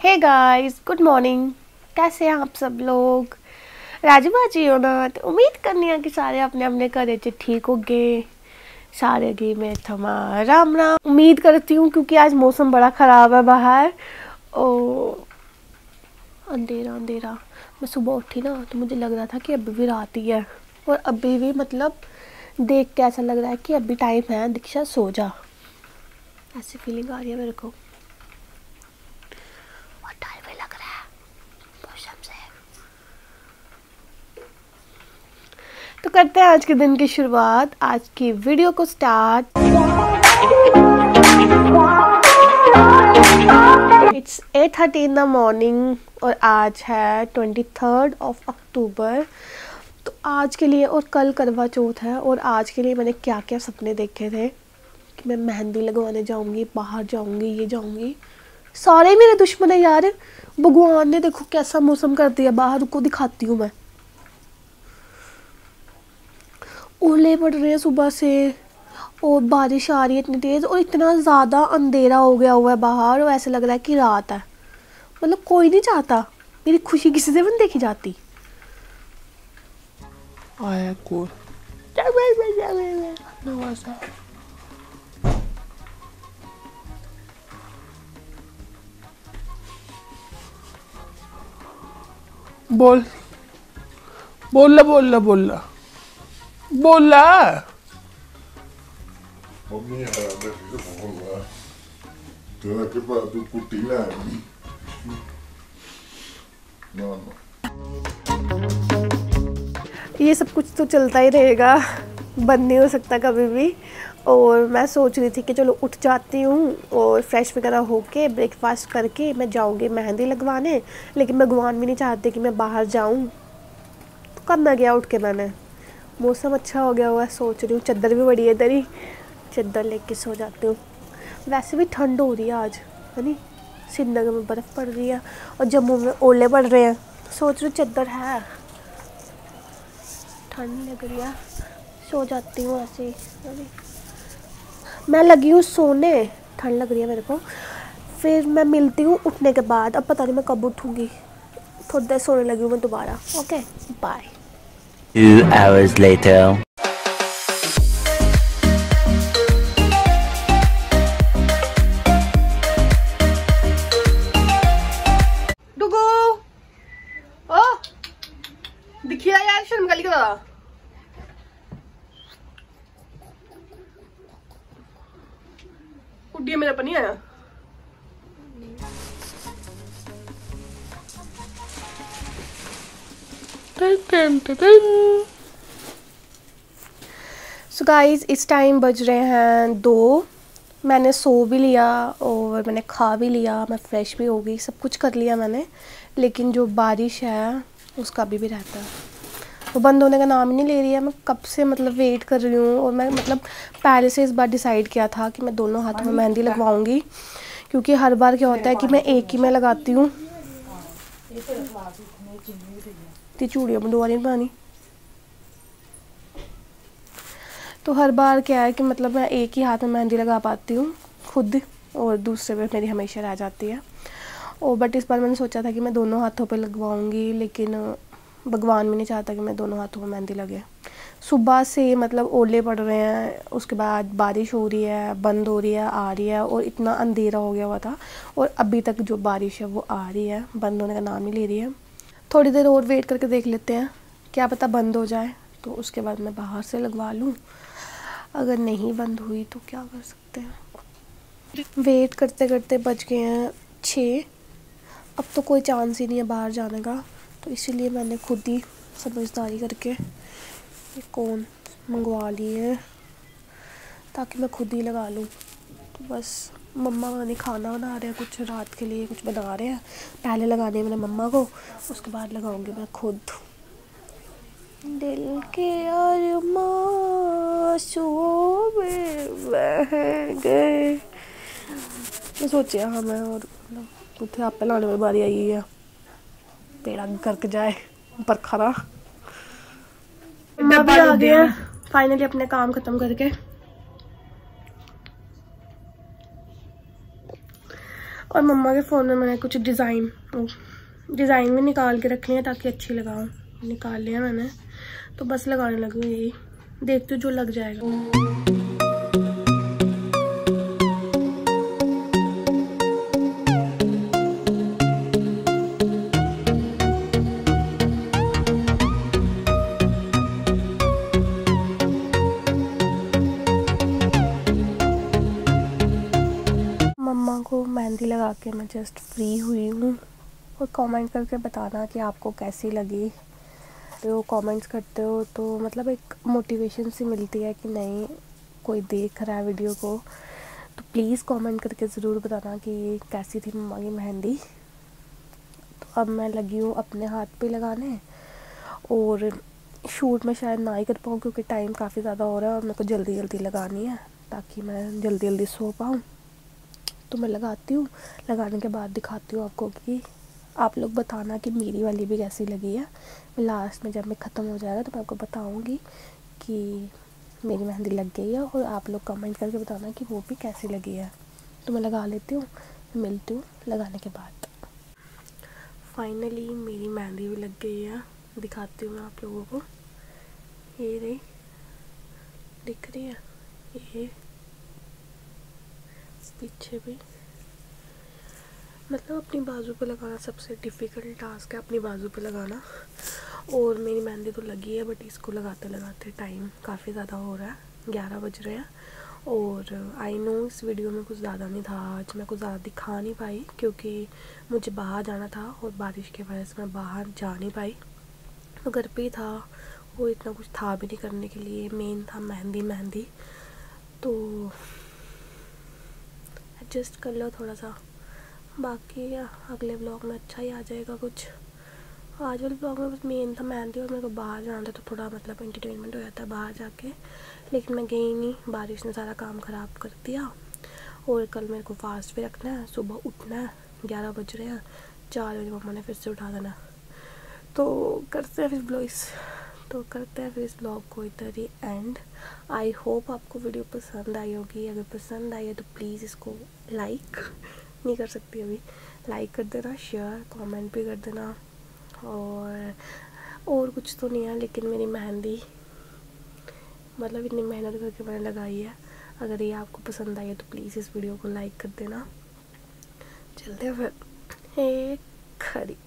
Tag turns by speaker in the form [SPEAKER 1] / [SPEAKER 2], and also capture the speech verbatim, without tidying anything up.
[SPEAKER 1] Hey guys, good morning. कैसे हैं आप सब लोग? राजू बाजी हो ना? तो उम्मीद करनी है कि सारे अपने अपने घर च ठीक हो गए। सारे गी में थमा राम राम उम्मीद करती हूँ, क्योंकि आज मौसम बड़ा ख़राब है बाहर। और अंधेरा अंधेरा मैं सुबह उठी ना तो मुझे लग रहा था कि अभी भी रात ही है, और अभी भी मतलब देख के ऐसा लग रहा है कि अभी टाइम है, दीक्षा सो जा, ऐसी फीलिंग आ रही है मेरे को। और टाइम भी लग रहा है मौसम से। तो करते हैं आज के दिन की शुरुआत, आज की वीडियो को start. It's eight thirty in the morning और आज है ट्वेंटी थर्ड ऑफ अक्टूबर। तो आज के लिए, और कल करवा चौथ है, और आज के लिए मैंने क्या क्या सपने देखे थे कि मैं मेहंदी लगवाने जाऊंगी, बाहर जाऊंगी, ये जाऊंगी। सारे मेरे दुश्मन है यार। भगवान ने देखो कैसा मौसम कर दिया बाहर, को दिखाती हूँ मैं। ओले पड़ रहे हैं सुबह से और बारिश आ रही है इतनी तेज़, और इतना ज़्यादा अंधेरा हो गया हुआ है बाहर, और ऐसा लग रहा है कि रात है। मतलब कोई नहीं चाहता मेरी खुशी किसी से भी नहीं देखी जाती। आया कौन?
[SPEAKER 2] बोल बोल बोल बोल बोल
[SPEAKER 3] मम्मी है देखो बोल तेरा के पास तू कुटी ना ना ना
[SPEAKER 1] ये सब कुछ तो चलता ही रहेगा, बंद नहीं हो सकता कभी भी। और मैं सोच रही थी कि चलो उठ जाती हूँ और फ्रेश वगैरह होके ब्रेकफास्ट करके मैं जाऊँगी मेहंदी लगवाने, लेकिन भगवान भी नहीं चाहते कि मैं बाहर जाऊँ। तो कब मैं गया उठ के, मैंने मौसम अच्छा हो गया हुआ है, सोच रही हूँ चादर भी बड़ी है इधर ही, चादर लेके सो जाती हूँ। वैसे भी ठंड हो रही है आज, है नी? श्रीनगर में बर्फ़ पड़ रही है और जम्मू में ओले पड़ रहे हैं। सोच रही हूँ चादर है, ठंड लग रही है, सो जाती हूँ ऐसे ही। मैं लगी हूँ सोने, ठंड लग रही है मेरे को। फिर मैं मिलती हूँ उठने के बाद, अब पता नहीं मैं कब उठूँगी। थोड़ी देर सोने लगी हूँ मैं दोबारा। Okay bye.
[SPEAKER 4] Two hours later.
[SPEAKER 1] डुगू ओ दिखिया यार, शर्म गली का उड़िया मेरा पनी आया। सो गाइस, इस टाइम बज रहे हैं दो। मैंने सो भी लिया और मैंने खा भी लिया, मैं फ्रेश भी हो गई, सब कुछ कर लिया मैंने। लेकिन जो बारिश है उसका अभी भी रहता है, वो बंद होने का नाम ही नहीं ले रही है। मैं कब से मतलब वेट कर रही हूँ, और मैं मतलब पहले से इस बार डिसाइड किया था कि मैं दोनों हाथों में मेहंदी लगवाऊंगी, क्योंकि हर बार क्या होता है कि मैं एक ही में लगाती हूँ। चूड़ियों में दोबारा नहीं बनानी, तो हर बार क्या है कि मतलब मैं एक ही हाथ में मेहंदी लगा पाती हूँ खुद, और दूसरे पे मेरी हमेशा रह जाती है। और बट इस बार मैंने सोचा था कि मैं दोनों हाथों पे लगवाऊंगी, लेकिन भगवान भी नहीं चाहता कि मैं दोनों हाथों में मेहंदी लगे। सुबह से मतलब ओले पड़ रहे हैं, उसके बाद बारिश हो रही है, बंद हो रही है, आ रही है, और इतना अंधेरा हो गया हुआ था, और अभी तक जो बारिश है वो आ रही है, बंद होने का नाम ही ले रही है। थोड़ी देर और वेट करके देख लेते हैं, क्या पता बंद हो जाए तो उसके बाद मैं बाहर से लगवा लूँ। अगर नहीं बंद हुई तो क्या कर सकते हैं। वेट करते करते बज गए हैं छः। अब तो कोई चांस ही नहीं है बाहर जाने का, तो इसीलिए मैंने खुद ही समझदारी करके ये कौन मंगवा ली है, ताकि मैं खुद ही लगा लूँ। तो बस मम्मा मैंने खाना बना रहे हैं, कुछ रात के लिए कुछ बना रहे हैं। पहले लगाने मैंने मम्मा को, उसके बाद लगाऊंगी मैं खुद। दिल के अरमां में बह गए, मैं सोचे हाँ मैं और उठे आप लाने में बारी आई है, पेड़ा गर्क जाए बरखा ना। भी आ गया फाइनली अपने काम खत्म करके, और मम्मा के फ़ोन में मैंने कुछ डिज़ाइन डिज़ाइन भी निकाल के रखनी है ताकि अच्छी लगाऊँ। निकाल लिया मैंने, तो बस लगाने लगी हूँ। यही देखती हूँ जो लग जाएगा। मम्मा को मेहंदी लगा के मैं जस्ट फ्री हुई हूँ। और कमेंट करके बताना कि आपको कैसी लगी। तो कमेंट्स करते हो तो मतलब एक मोटिवेशन सी मिलती है कि नहीं कोई देख रहा है वीडियो को। तो प्लीज़ कमेंट करके ज़रूर बताना कि कैसी थी मम्मा की मेहंदी। तो अब मैं लगी हूँ अपने हाथ पे लगाने, और शूट में शायद ना ही कर पाऊँ क्योंकि टाइम काफ़ी ज़्यादा हो रहा है और मेरे को जल्दी जल्दी लगानी है ताकि मैं जल्दी जल्दी सो पाऊँ। तो मैं लगाती हूँ, लगाने के बाद दिखाती हूँ आपको कि आप लोग बताना कि मेरी वाली भी कैसी लगी है। लास्ट में जब मैं ख़त्म हो जाएगा तो मैं आपको बताऊँगी कि मेरी मेहंदी लग गई है, और आप लोग कमेंट करके बताना कि वो भी कैसी लगी है। तो मैं लगा लेती हूँ, मिलती हूँ लगाने के बाद। फाइनली मेरी मेहंदी भी लग गई है, दिखाती हूँ मैं आप लोगों को। ये रही, दिख रही है, ये पीछे भी। मतलब अपनी बाजू पे लगाना सबसे डिफ़िकल्ट टास्क है, अपनी बाजू पे लगाना। और मेरी मेहंदी तो लगी है, बट इसको लगाते लगाते टाइम काफ़ी ज़्यादा हो रहा है, ग्यारह बज रहे हैं। और आई नो इस वीडियो में कुछ ज़्यादा नहीं था, आज मैं कुछ ज़्यादा दिखा नहीं पाई क्योंकि मुझे बाहर जाना था और बारिश की वजह से मैं बाहर जा नहीं पाई। तो घर पे ही था, वो इतना कुछ था भी नहीं करने के लिए। मेन था मेहंदी मेहंदी तो एडजस्ट कर लो थोड़ा सा। बाकी अगले ब्लॉग में अच्छा ही आ जाएगा कुछ। आज वाले ब्लॉग में बस मेन था मेहंदी, और मेरे को बाहर जाना था तो थोड़ा मतलब एंटरटेनमेंट हो जाता है बाहर जाके। लेकिन मैं गई नहीं, बारिश ने सारा काम ख़राब कर दिया। और कल मेरे को फास्ट भी रखना है, सुबह उठना है, ग्यारह बज रहे हैं, चार बजे मम्मा ने फिर से उठा देना। तो करते हैं फिर ब्लॉग तो करते हैं फिर इस ब्लॉग को इधर ही एंड। आई होप आपको वीडियो पसंद आई होगी। अगर पसंद आई है तो प्लीज़ इसको लाइक नहीं कर सकती अभी, लाइक कर देना, शेयर कमेंट भी कर देना। और और कुछ तो नहीं है, लेकिन मेरी मेहंदी मतलब इतनी मेहनत करके मैंने लगाई है। अगर ये आपको पसंद आई है तो प्लीज़ इस वीडियो को लाइक कर देना। चलते हैं फिर एक खड़ी